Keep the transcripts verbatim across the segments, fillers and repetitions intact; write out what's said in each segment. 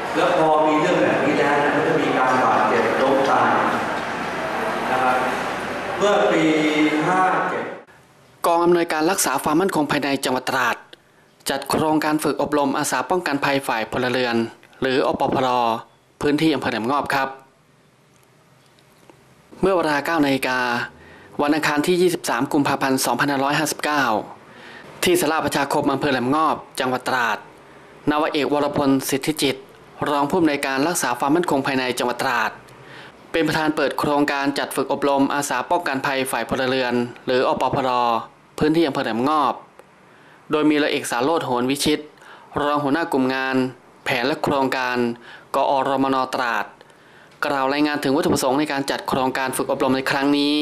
แล้วพอมีเรื่องแบบนี้แล้วนะก็จะมีการบาดเจ็บล้มตายนะครับเมื่อปีห้าเจ็ดกองอำนวยการรักษาความมั่นคงภายในจังหวัดตราดจัดโครงการฝึกอบรมอาสาป้องกันภัยฝ่ายพลเรือนหรืออปพรพื้นที่อำเภอแหลมงอบครับเมื่อเวลา เก้านาฬิกาวันอังคารที่ ยี่สิบสาม กุมภาพันธ์ สองพันห้าร้อยห้าสิบเก้า ที่ศาลาประชาคมอำเภอแหลมงอบจังหวัดตราดนาวาเอกวรพลสิทธิจิตรองผู้อำนวยการรักษาความมั่นคงภายในจังหวัดตราดเป็นประธานเปิดโครงการจัดฝึกอบรมอาสาป้องกันภัยฝ่ายพลเรือนหรืออปพรพื้นที่อำเภอแหลมงอบโดยมีร้อยเอกสารโรจน์ โหนวิชิตรองหัวหน้ากลุ่มงานแผนและโครงการกอรมนตราดกล่าวรายงานถึงวัตถุประสงค์ในการจัดโครงการฝึกอบรมในครั้งนี้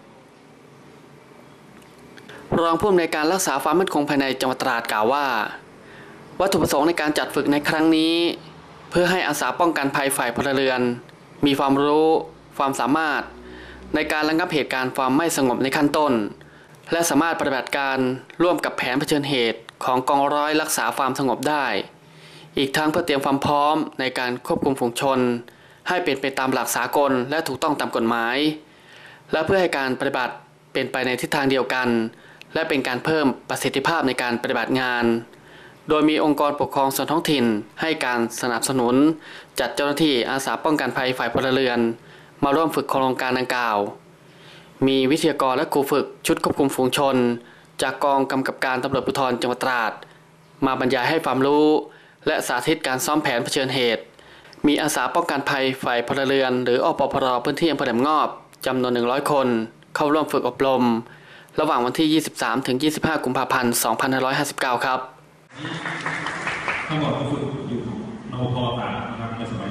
รองผู้อำนวยการรักษาความมั่นคงภายในจังหวัดตราดกล่าวว่าวัตถุประสงค์ในการจัดฝึกในครั้งนี้เพื่อให้อาสาป้องกันภัยฝ่ายพลเรือนมีความรู้ความสามารถในการระงับเหตุการณ์ความไม่สงบในขั้นต้นและสามารถปฏิบัติการร่วมกับแผนเผชิญเหตุของกองร้อยรักษาความสงบได้อีกทั้งเพื่อเตรียมความพร้อมในการควบคุมฝูงชนให้เป็นไปตามหลักสากลและถูกต้องตามกฎหมายและเพื่อให้การปฏิบัติเป็นไปในทิศทางเดียวกันและเป็นการเพิ่มประสิทธิภาพในการปฏิบัติงานโดยมีองค์กรปกครองส่วนท้องถิ่นให้การสนับสนุนจัดเจ้าหน้าที่อาสาป้องกันภัยฝ่ายพลเรือนมาร่วมฝึกโครงการดังกล่าวมีวิทยากรและครูฝึกชุดควบคุมฝูงชนจากกองกำกับการตำรวจภูธรจังหวัดตราดมาบรรยายให้ความรู้และสาธิตการซ้อมแผนเผชิญเหตุมีอาสาป้องกันภัยฝ่ายพลเรือนหรืออปพรพื้นที่อำเภอแหลมงอบจำนวนหนึ่งร้อยคนเข้าร่วมฝึกอบรมระหว่างวันที่ ยี่สิบสามถึงยี่สิบห้า กุมภาพันธ์ สองพันห้าร้อยห้าสิบเก้า ครับทั้งหมดก็ฝึกอยู่นปพ.ตราดนะครับในสมัย